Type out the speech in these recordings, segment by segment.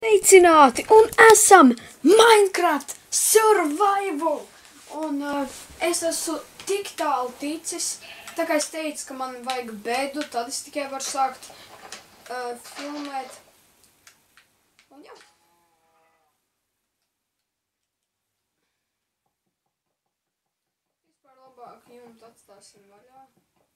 Sveicināti un esam Minecraft Survival! Un es esmu tik tālu ticis, tā kā es teicu, ka man vajag bedu, tad es tikai varu sākt filmēt. Un jā. Vispār labāk jumtu atstāsim vaļā.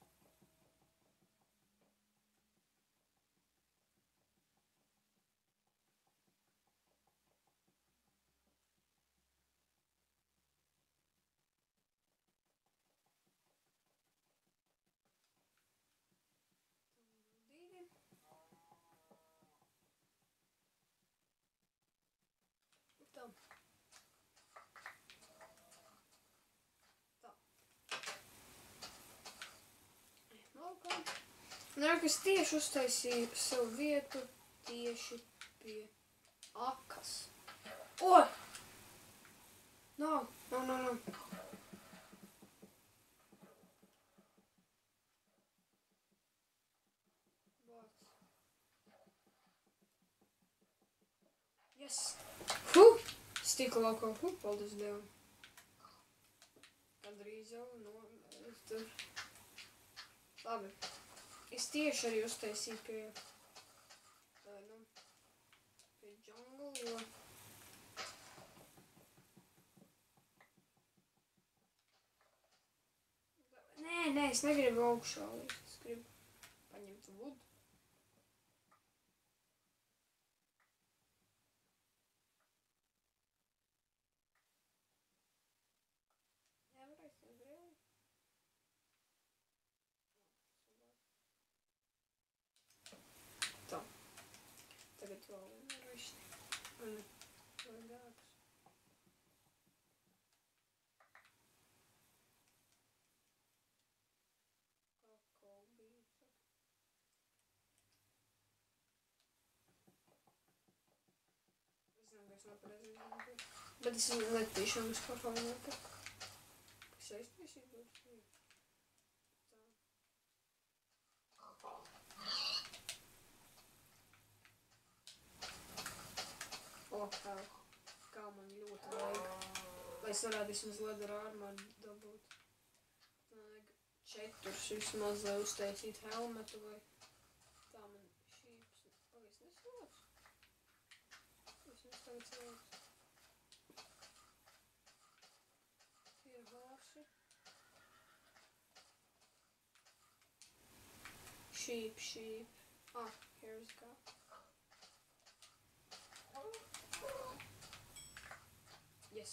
Nē, es tieši uztaisīju savu vietu tieši pie akas. O! Nav. Yes! Stikla lauko. Paldies Dievam. Gandrīz jau tur. Labi. Es tieši arī uztaisīju pie jungle, jo Nē, es negribu augšā likt, es gribu paņemt vudu. Tā. Tagad vēl vienreišņi. Vēl gāks. Bet es netīšu vispār favorētu. Kas aiztaisīt būtu? Kā man ļoti vajag. Lai es varētu vismaz leather armor dabūt. Vajag 4 vismaz, lai uztaisīt helmetu vai tā man šīps. Es neslēdzu. Es tagad slēdzu. Tie ir vārsi. Sheep. Here's go. Yes.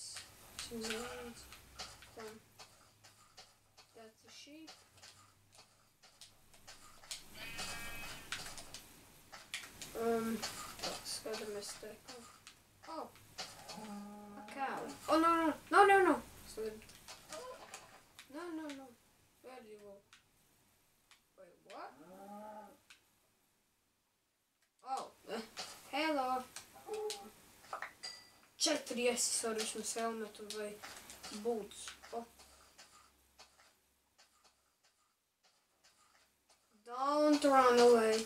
That's a sheep. Skatāmies te. Oh. A cow. Oh, no. Slipped. No. Where do you go? Wait, what? Oh. Hello. 4 iesvaru vismaz helmetu vai boots. Oh. Don't run away.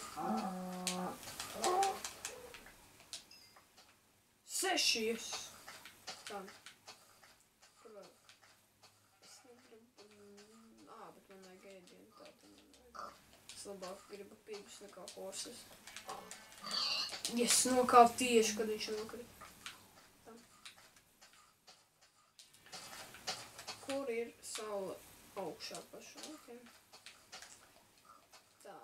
6. Tā. Kur vēl? Es negribu... bet man vajag ēdienu, tā tad man vajag. Es labāk gribu pīgus nekā horses. Yes, nokāp tieši, kad viņš nokrita. Kur ir saule augšā pašā? Okay. Tā.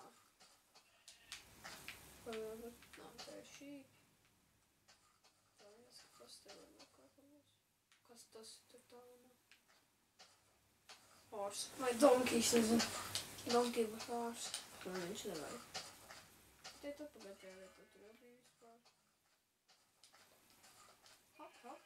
Tā ir šīp. Tā jāskatās tev vēl kāpamos. Kas tas tur tālumā? Hors. Vai donkijs, nezinu. Donkij vai hors. Man viņš nevajag. Te tu pagātajā vietā tur jau bija vispār. Hop.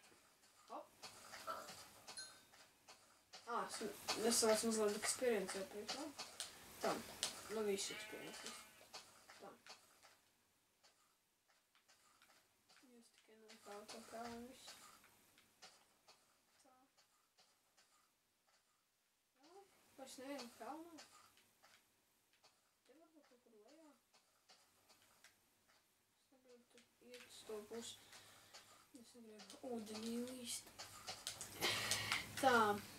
Es vairs mazliet experience jau priekšā. Tā. Visu experience. Tā. Jūs tikai nokāp kā un viss. Tā. Vairs nevienu kalnā. Te varbūt kaut kur lejā. Es negribu tur iet. to pusi. Es negribu ūdenī līst. Tā.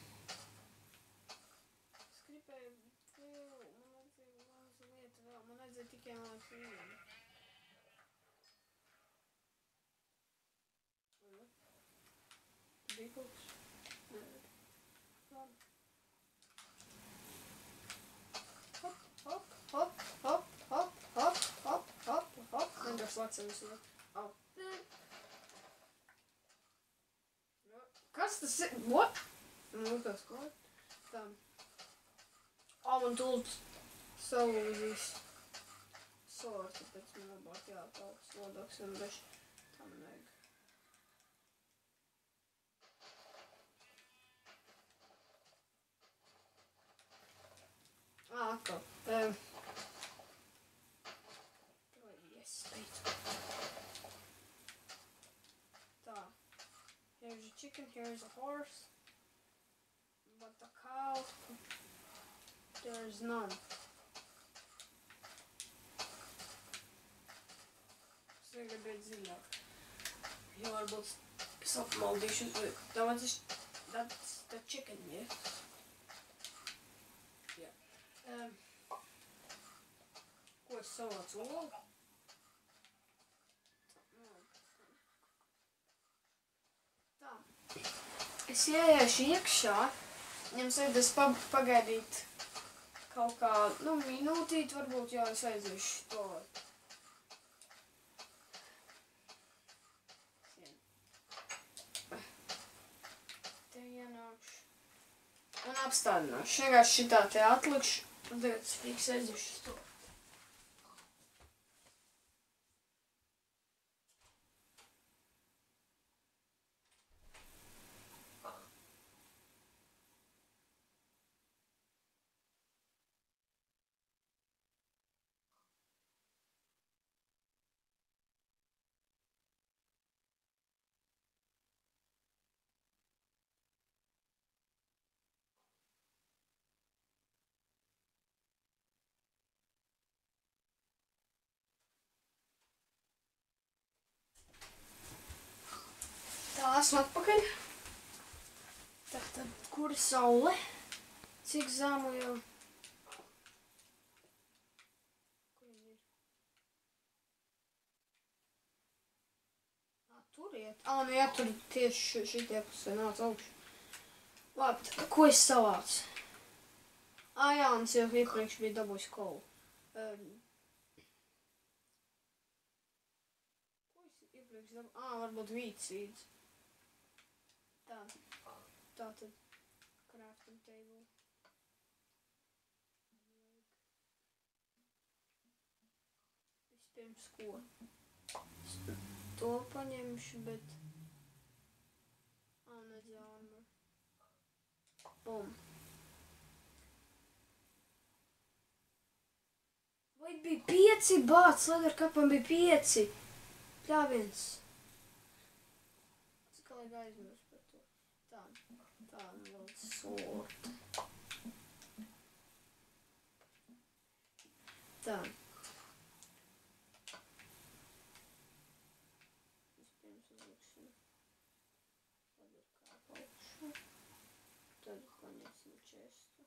Es gribēju vēl, man vajadzēja mazliet vēl, man vajadzēja tikai vienu. Bija kaut kas? Nē. Labi. Hop, hop, hop, hop, hop, hop, hop, hop, hop. Vienkārši lacam visu. Au. Kas tas ir? What? Kas, what? Tā. Man tūlīt salūzīs sorti, pēc man labāk jāpauks lodaks un beši. Tā man vajag. Atkal. Yes, beidzot. Tā. Here's a chicken, here's a horse. But the cow, there's none. Es negribēju dziļāk. Jo varbūt sapmaldīšu. That's the chicken, yeah? Ko es savācu olu? Tā. Es ieiešu iekšā. Jums vajadzēs pagaidīt kaut kā, minūtīt varbūt, jā, es aiziešu to. Te ienākšu. Un apstādināšu. Vienkārši šitā te atlikšu. Un tagad es fiks aiziešu uz to. Tā, esmu atpakaļ. Tātad, kur ir saule? Cik zemu jau? Kur viņa ir? Tur iet. Jā, tur tieši šitie pusē nāc augšu. Labi, ko es savācu? Jā, un es jau iepriekš biju dabūjis kolu. Ko es iepriekš dabūju? Varbūt vītsīdz. Tātad crafting table. Vispirms ko? Es to paņemšu, bet... nedz armor. Bum. Vai bija 5 bāts? Leatherkapam bija 5. Pļāviens. Es kā laik aizmirst par to. Tā, vēl sort. Tā. Vispirms uzliksim leatherkapu augšu. Tad paņemsim čestu.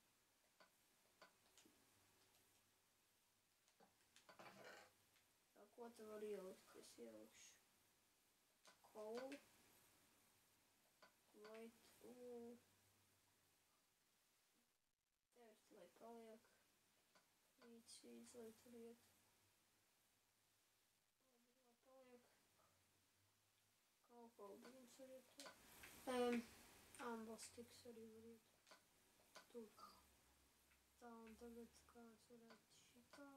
Tā, ko te var ielikt? Es ielikšu coal. White wool. Tērst, lai paliek. Vīds, lai tur iet. Lai paliek. Kaut beans var iet tur. Ambalstiks arī var iet tur. Tā, un tagad kā es varētu šitā.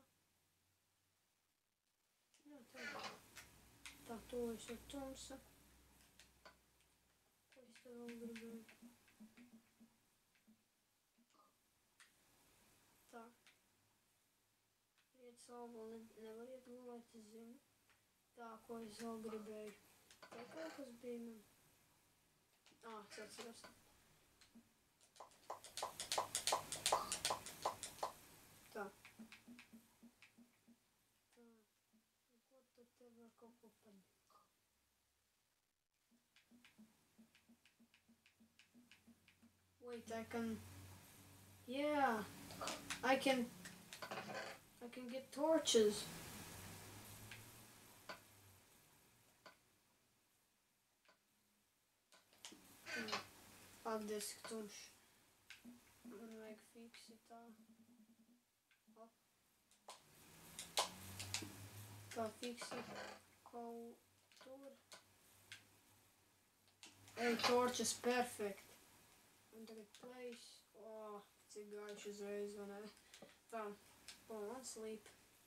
Jā, tā, to es ar tumsa. Ko es te vēl gribēju? Tā. Iet salvu, nevar iet gulēt, es zinu. Tā, ko es vēl gribēju? Tā kaut kas bija man. Es atceros. Tā. Tā. Ko tad te var kaut ko paņemt? Wait, I can... Yeah, I can get torches. Ak, disk tumšs. Man vajag fiksi tā. Op. Tā fiksi kaut tur. Ej, torch is perfect. Un tagad place. Oh, cik gaiši uzreiz, vai ne? Tā, on sleep.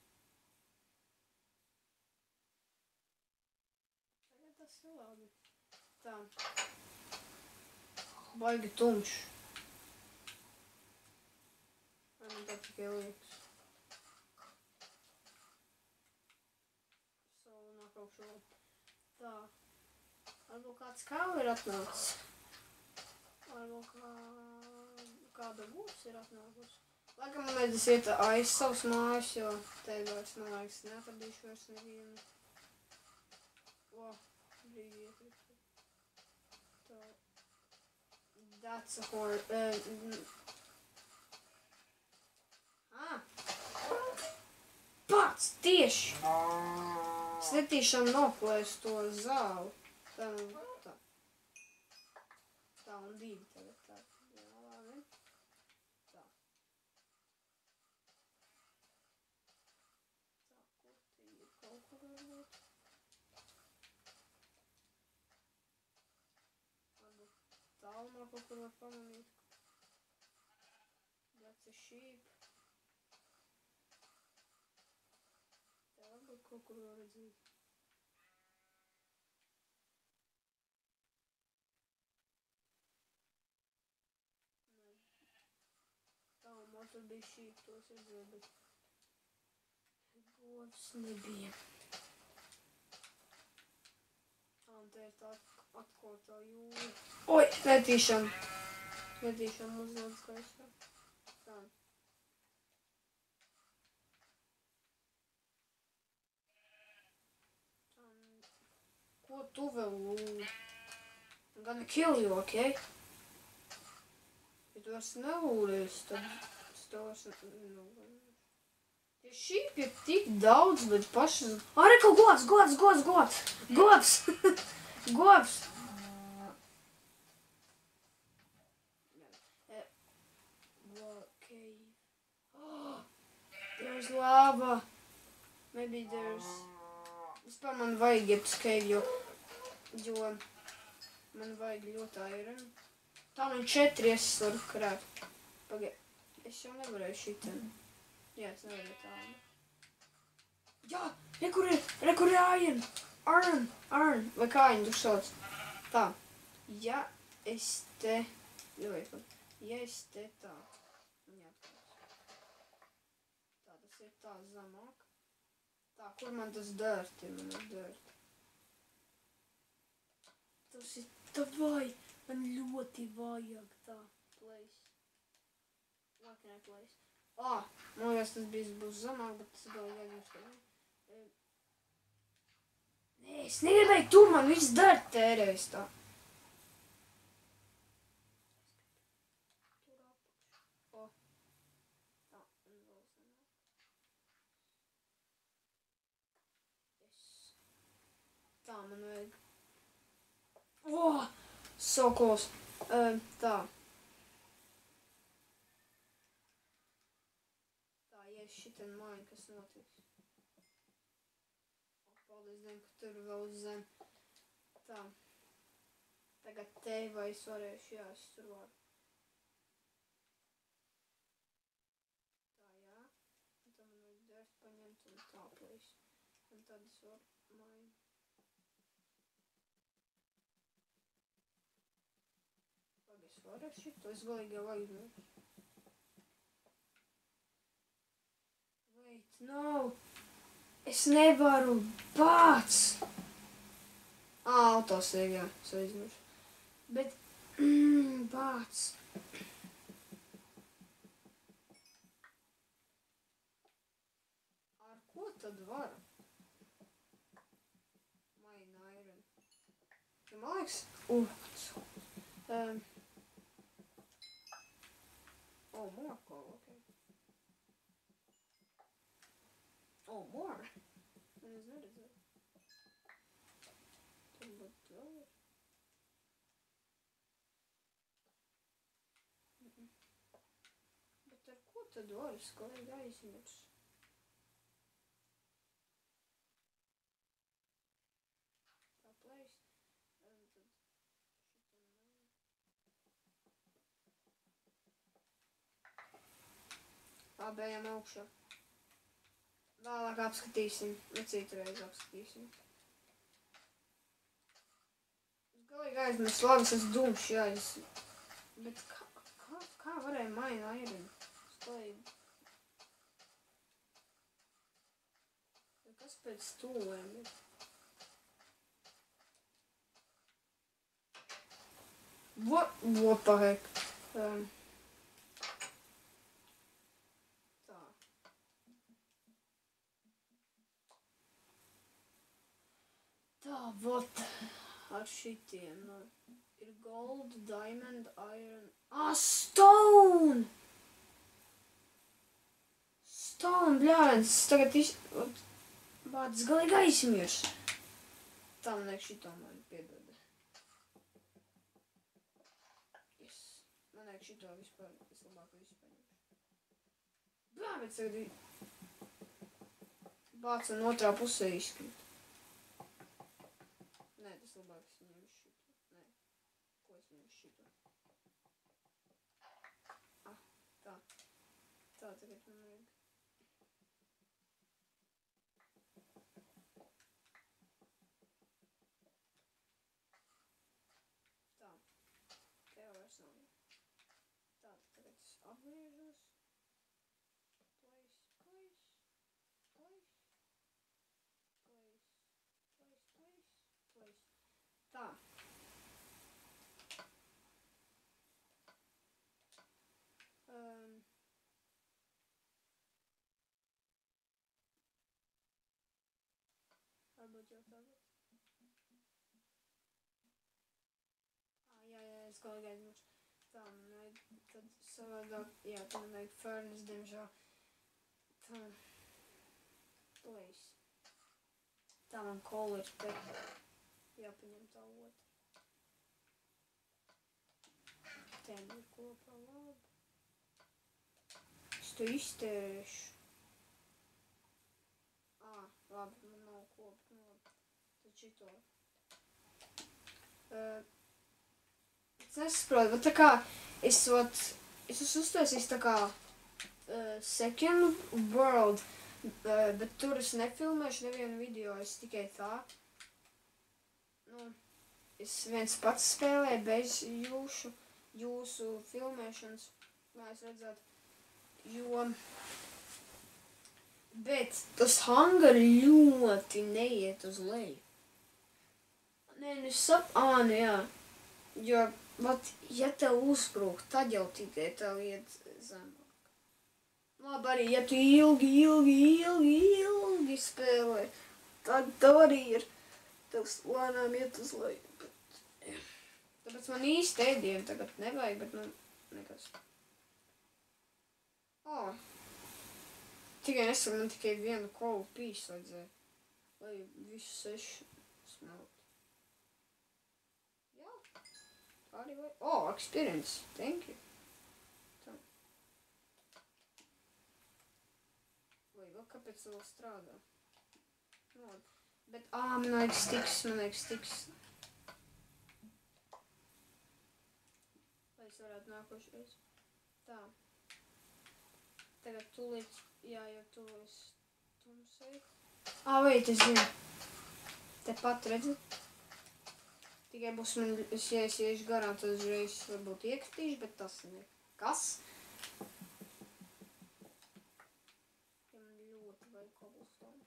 Tagad tas ir labi. Tā. Baigi tumšs. Vai man tā tikai liekas. Savu nākaušu vēl. Tā. Varbūt kāds kāva ir atnācis. Varbūt kāda būs ir atnākusi. Laikam man vajadzēs iet aiz savas mājas, jo te vairs man liekas neatradīšu vairs nevienu. O, brīdi iekrītu. Tā. That's a horse. Pats tieši! Es netīšām noplēšu to zāli. Tā, tā. Tā un divi tagad tā. Jā, labi. Tā. Tā, kur te ir kaut kur varbūt. Varbūt tālu no kaut kur var pamanīt. That's a sheep. Tā varbūt kaut kur var redzēt. Man tur bija šīp, tos redzēju, bet govs nebija. Un te ir tā atklātā jūra. Oi, netīšām uznāc gaisā. Tā. Tā. Ko tu vēl lūdzi? I'm gonna kill you, okay? Ja tu esi nelūries, tad... Tie šīpi ir tik daudz, bet pašas... Arī kaut govs! Govs! Govs! Cave. Oh, there's lava. Maybe there's... Vispār man vajag iet uz cave, jo man vajag ļoti iron. Tā man 4 es varu krāt. Pagaid. Es jau nevarēju šitien. Jā, es nevarēju tādu. Jā, re kur ir iron. Vai kā viņi tur sauc? Tā. Ja es te... Ja es te tā. Viņa atklās. Tā, tas ir tā zemāk. Tā, kur man tas dirt ir? Man ir dirt. Tas ir tā vai. Man ļoti vajag tā. Place. What can I place? Man liekas, tas būs zemāk, bet tas vēl jāņemskatīt. Nē, es negribēju tur, man viss dirt tērēs tā. Tur apakš. Tā, un vēl zemāk. Tā, man vajag. So close. Tā. Šitien māju, kas notiks. Paldies Dievam, ka tur vēl zem. Tā. Tagad te vai es varēšu, jā, es tur varu. Tā, jā. Un tad man vajag dirt paņemt un tā plīs. Un tad es varu māju. Pag, es varu šito, es galīgi jau aizmirstu. No, es nevaru pats. Autos ir, jā, es aizmiršu. Bet, pats. Ar ko tad varu? Mine iron. Ja man liekas, Oh, more coal, okay. Oh, more. Es neredzēju. Tur būtu vēl ir. Bet ar ko tad var skolīgi aizmirst? Tā plēs. Tad labi, ejam augšā. Vēlāk apskatīsim, bet citreiz apskatīsim. Es galīgi aizmirsu, labi, es esmu dumšs, jā, bet kā varēja maina airinu? Es galīgi... Kas pēc stūlēm ir? What the heck? Tā, vot, ar šitiem, ir gold, diamond, iron, stone! Stone, bļāns, tagad bācis galīgi aizmirst. Tā, man liek šito man piedod. Yes, man liek šito vispār, es labāk visu paņemšu. Bļā, bet tagad bācis un otrā pusē izkrīt. Nē, tas labāk es ņemšu šito. Nē, ko es ņemšu šito? Tā. Tā, tagad man vajag. Tā. Tev vairs nav. Tā, tagad es apgriežos. Tā. Varbūt jau tagad. Jā, es galīgi aizmirstu. Tā, man vajag tad savādāk, jā, tad man vajag furnace, diemžēl. Tā. Place. Tā, man coal ir te. Jāpaņem tā otra. Ten ir kopā labi. Es to iztērēšu. Labi, man nav kopā, labi. Tad šito. Es nesaprotu, bet tā kā es esmu uztaisījis tā kā Second World, bet tur es nefilmēšu nevienu video, es tikai tā. Es viens pats spēlēju bez jūsu filmēšanas, lai es redzētu, jo... Bet tas hunger ļoti neiet uz leju. Nē, nu jā. Jo, ja tev uzbrūk, tad jau tikai tev iet zemāk. Labi, arī, ja tu ilgi spēlē, tad tev arī ir, tev lēnām iet uz leju. Tāpēc man īsti ēdienu tagad nevajag, bet nekas. Tikai nesaku, man tikai vienu coal piece vajadzēja, lai visu 6 smelt. Jā, arī vajag. Experience, thank you. Tā. Vai vēl kāpēc vēl strādā? Bet, man vajag sticks. Lai es varētu nākošais. Tā. Tagad tūlīt, jā, jo tu esi tumsai. Veit, es zinu. Tepat, redzat? Tikai būs man, ja es iešu garām, tad uzreiz varbūt iekritīšu, bet tas ne. Kas? Ja man ļoti vajag cobblestone.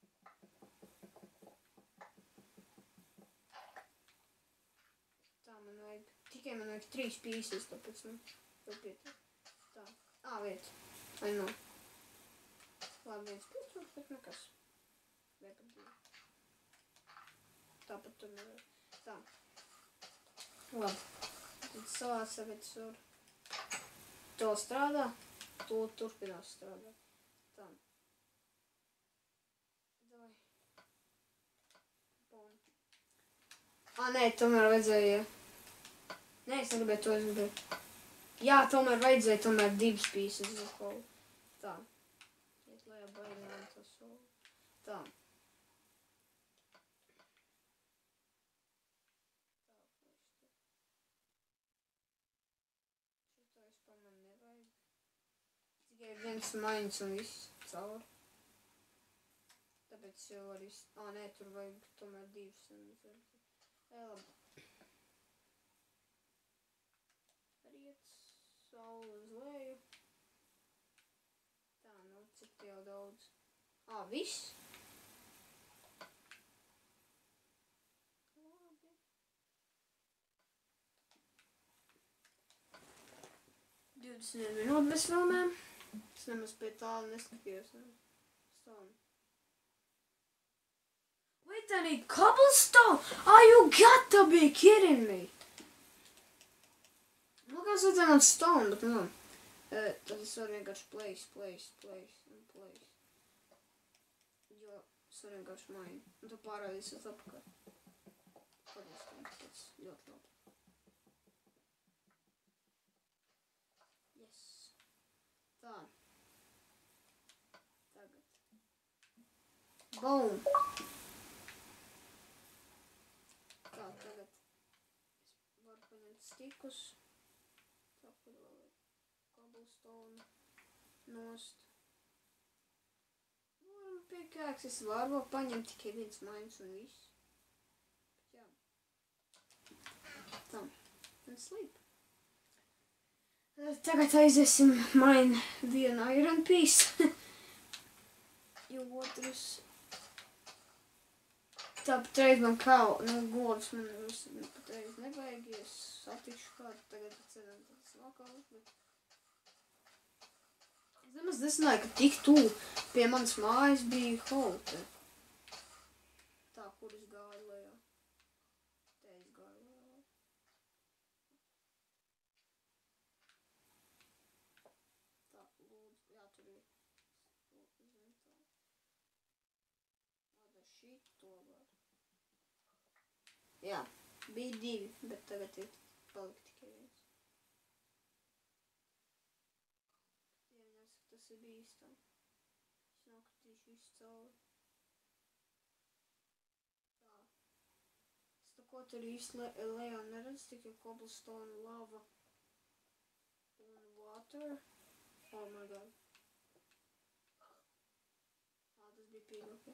Tā, tikai man vajag 3 pieces, tāpēc man jau pietiek. Tā, veit. Vai nu? Labi, viens pietrūks, bet nekas. Vai pat 2. Tāpat tur nevar. Tā. Labi. Tad savāc tagad sur. To strādā. To turpinās strādāt. Tā. Davai. Nē, tomēr vajadzēja. Nē, es negribēju to, es gribēju. Jā, tomēr vajadzēja tomēr 2 pieces uz holu. Tā. Iet lejā baidinām to soli. Tā. Šito vispār man nevajag. Tikai viens maiņas un viss caur. Tāpēc jau var viss. Nē, tur vajag tomēr 2 samazēt. Labi. Riet sauli uz leju. Tā, nu, cik jau daudz. Viss? Labi. Divdesmit minūtes mēs filmējam. Es nemaz pie tālu neskatījos. Stone. Wait, I need cobblestone! You got to be kidding me! Kāds vajadzēja stone, bet nu. Tad es varu vienkārši place. Jo es varu vienkārši mainu. Un tu pārādīsies apkārt. Cobblestone, tas ļoti labi. Yes. Tā. Tagad. Boom! Tā, tagad es varu paņemt stikus. Tā, kur vēl ir cobblestone nost. Un pickaxe es varu vēl paņemt tikai viens maiņas un viss. Jā. Tā, un sleep. Tagad aiziesim main vienu iron piece. Jo otrs. Tā patreiz man gods man patreiz nevajag, ja es satikšu kādu, tagad ceram, ka tas vēl kaut, bet... Es nemaz nesināju, ka tik tūl pie manas mājas bija holte. Tā, kur es gāju lejā. Te es gāju lejā. Tā, lūdzu, jā, tur ir. Zem tā. Vada šito var. Jā, bija 2, bet tagad ir palika tikai 1. Jā, jāsaka, tas ir bīstam. Es nokritīšu visu cauri. Tā. Es tako tur īsti lejā neredzu, tikai cobblestone, lava un water. Oh my god. Tas bija pīļokie.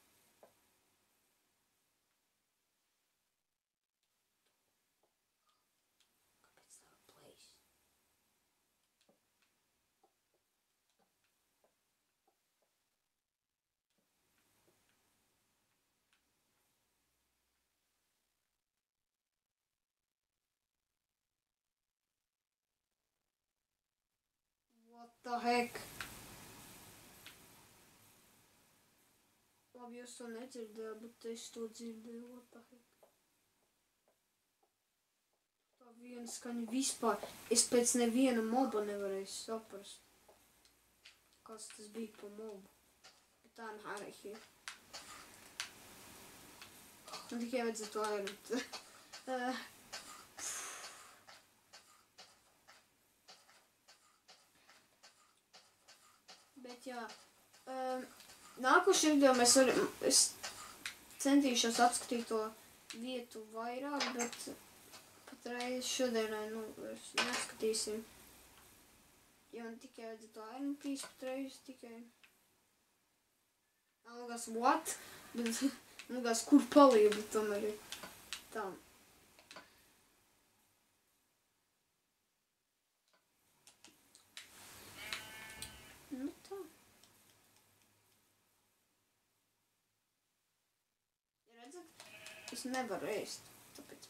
What the heck? Labi, jūs to nedzirdējāt, bet es to dzirdēju. What the heck? Tā viena skaņa vispār. Es pēc neviena moba nevarēju saprast. Kas tas bija pa mobu. Bet tā arī ir. Man tikai vajadzētu airot. Bet jā, nākošajā video es centīšos apskatīt to vietu vairāk, bet patreiz šodienai, es neskatīsim. Jo man tikai vajadzētu iron piece patreiz tikai. Man liekas, what? Bet man liekas, kur palīja, bet tomēr ir tā. Nu tā. Ja redzat, es nevaru ēst, tāpēc.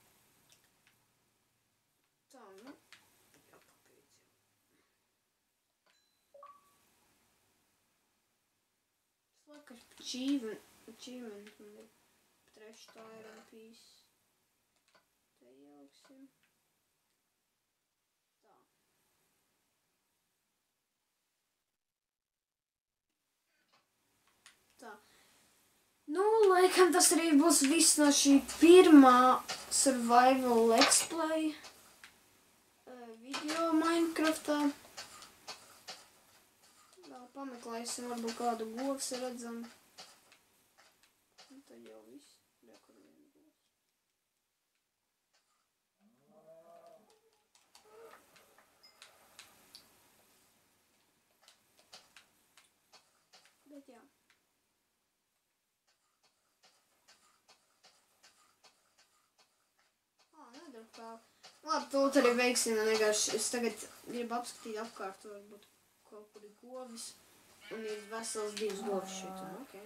Tā, nu, jāpabeidz jau. Es laiku ar achievement man ir trešā iron piece. Te ieliksim. Tā. laikam tas arī būs viss no šī pirmā survival let's play video Minecraftā. Vēl pameklēsim, varbūt kādu govs redzam. Un tad jau viss. Kur viens govs. Bet jā. Nedrukā. Labi, tūlīt arī beigsim, vienkārši es tagad gribu apskatīt apkārt, varbūt kaut kur ir govis, un ir vesels 2 govis šeit, un okei.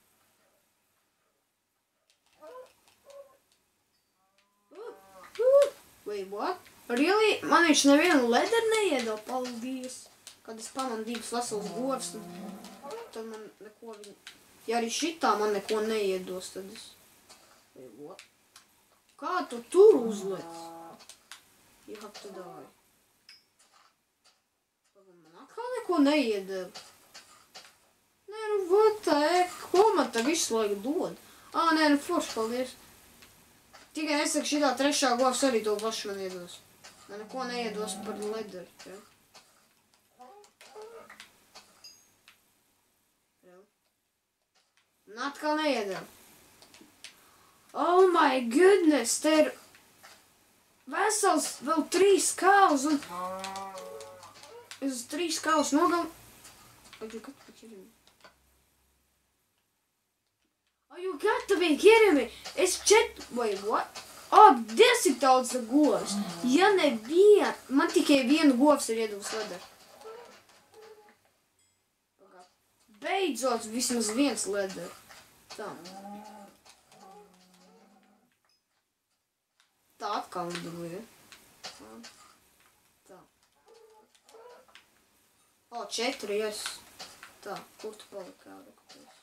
Wait, what? Really? Man viņš nevienu lederu neiedod, paldies. Kad es pamanu 2 vesels govis, tad man neko viņa... Ja arī šitā man neko neiedos, tad es... Wait, what? Kā tu tur uzlec? You have to die. Man atkal neko neiedeva. Nē, nu, what the heck? Ko man tā visu laiku dod? Nē, nu, forši, paldies. Tikai nesaka, šitā 3. govs arī to pašu man iedos. Man neko neiedos par lederu, ja? Un atkal neiedeva. Oh my goodness, te ir vesels vēl 3 kāvus un... Es uz 3 kāvus nogalu... Are you got to be kidding me? Es Wait, what? Dievs ir daudz govs. Ja nevien... Man tikai vienu govs ir iedevis lederu. Beidzot, vismaz viens lederu. Tā. Tā atkal lidroja. Tā. 4, yes. Tā, kur tu palika ārākoties?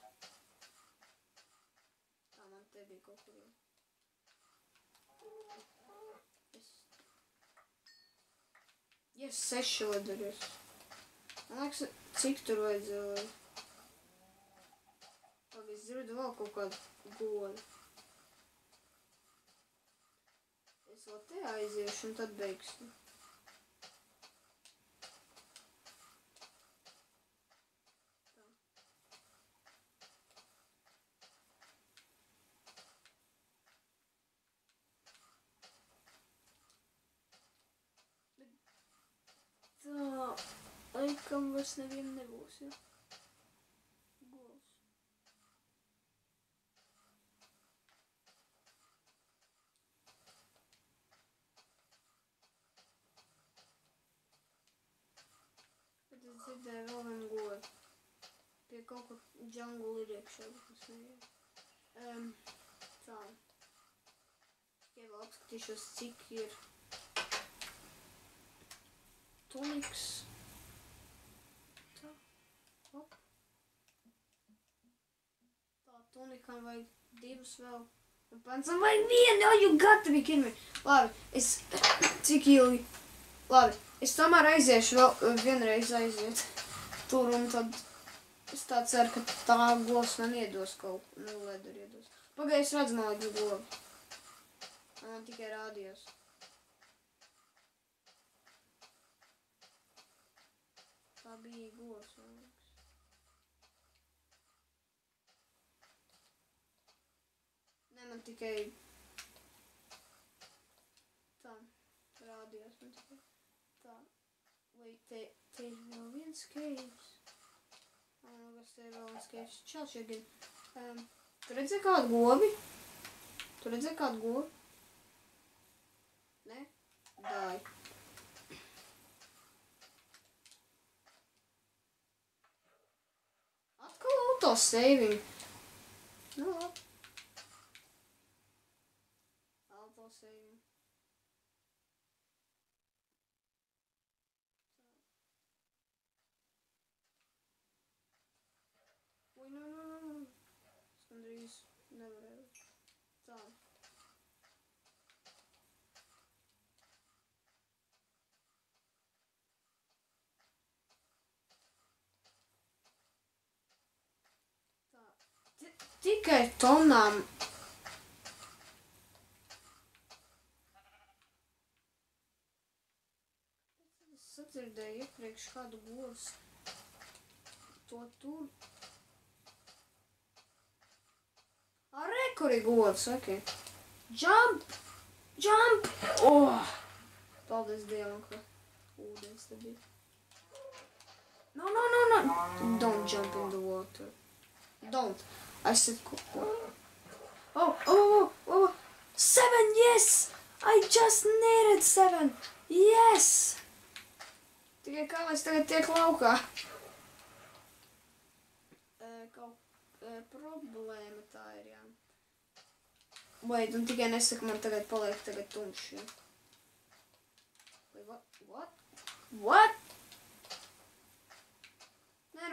Tā, man te bija kaut kur jau. Yes, 6 lidrojas. Man liekas, cik tur vajadzēja? Labi, es dzirdu vēl kaut kādu goļu. Es vēl te aiziešu un tad beigšu. Tā, laikam vairs neviena nebūs, ja? Gols. Bet es dzirdēju vēl vienu goli. Pie kaut kur džunguli ir iekšā, bet es nevienu. Tā. Tikai vēl apskatīšos, cik ir tuniks. Tā. Hop. Tā, tunikam vajag 2 vēl. Un pancam vajag 1. Oh, you got to be kidding me. Labi, es... Cik ilgi? Labi, es tomēr aiziešu vēl vienreiz aiziet tur un tad es tā ceru, ka tā govs man iedos kaut ko. Nu, lederu iedos. Pagaid, es redzu, man liekas govu. Man tikai rādījos. Tā bija govs, man liekas. Ne, man tikai... Tā, rādījās man tikai. Tā. Vai te ir vēl viens caves? Man liekas, te ir vēl viens caves. Čau, šiegin. Tu redzēji kādu govi? Tu redzēji kādu govi? Ne? Dāj. Atkal auto-saving. Nu, labi. Auto-saving. Ui, nu. Es gandrīz nevarēju. Tā. tikai tonām. Es sadzirdēju iepriekš kādu balsi. To tur. Re, kur ir gods, ok. Jump! Jump! Oh! Paldies Dievam, ka ūdens te bija. No, no, no, no! Don't jump in the water. Don't. I said Oh, oh, oh! 7, yes! I just needed 7! Yes! Tikai kā mēs tagad tiek laukā? Problēma tā ir, jā. Wait, un tikai nesaka, man tagad paliek tagad tumši. What? What? Nē,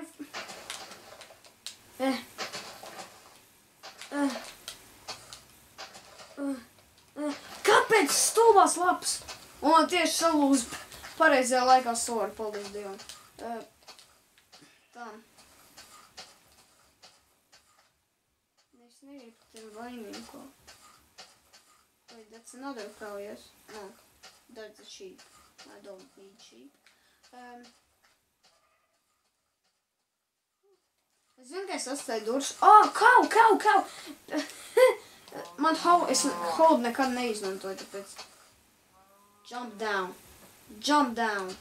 Kāpēc stulbās lapas? Un man tieši salūz pareizajā laikā soru, paldies Dievam. Tā. Es negribu par tiem vainīgo. Wait, that's another cow, yes? No, that's a sheep. I don't need sheep. Es zinu, ka es atstāju durvis. Oh, kau! Man es hold nekad neizmantoju, tāpēc. Jump down. Jump down.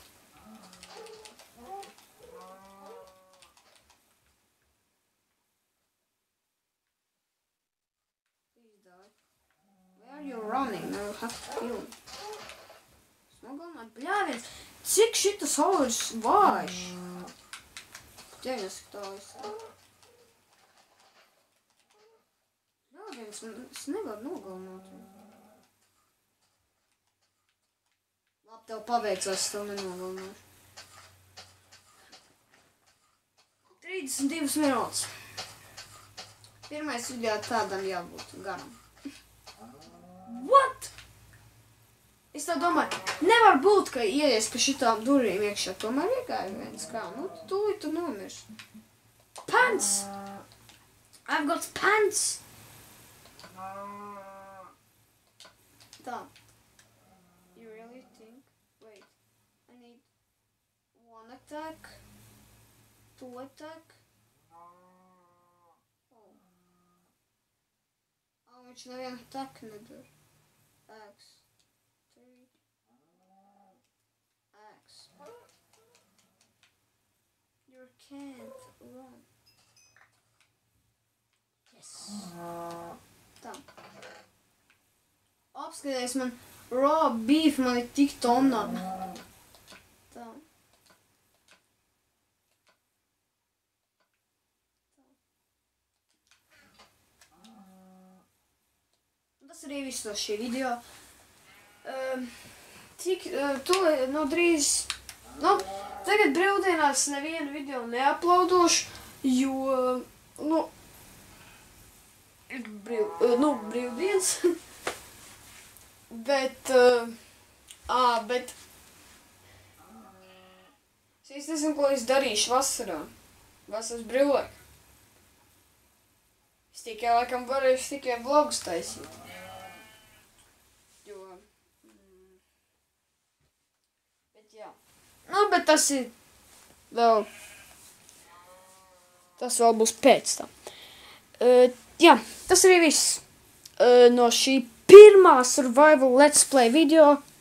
Where are you running? I will have to kill him. Smagalnāt, bļāviens! Cik šitas hours vājš? Ķēņas, ka tā visā. Bļāviens, es nevaru nogalnāt. Labi, tev paveicās, es tev nenogalnāšu. 32 minūtes. Pirmais video tādam jābūt garam. What? Es tā domāju, nevar būt, ka ieies pa šitām durvīm iekšā. Tomēr iegāju viens kā. Nu, tūlīt tu nomirsi. Pants! I've got pants! Tā. You really think? Wait. I need 1 attack. 2 attack. Viņš nevienu attack nedara. Axe. 3. Axe. You can't run. Yes. Tā. Apskaties man, raw beef man ir tik tonnā. Tā. Tas arī viss no šī video. Drīz, tagad brīvdienās nevienu video neuploadošu, jo, brīvdienas, bet, es īsti nezinu, ko es darīšu vasarā, vasaras brīvlaika. Es tikai laikam varēšu tikai vlogus taisīt. Bet tas ir vēl, tas vēl būs pēc tam. Jā, tas arī viss no šī pirmā survival let's play video.